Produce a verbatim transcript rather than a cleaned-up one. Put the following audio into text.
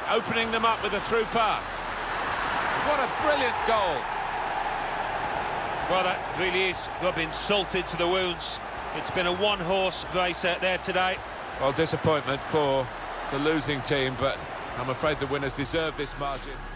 opening them up with a through pass. What a brilliant goal. Well, that really is rubbing salt into the wounds. It's been a one-horse race out there today. Well, disappointment for the losing team, but I'm afraid the winners deserve this margin.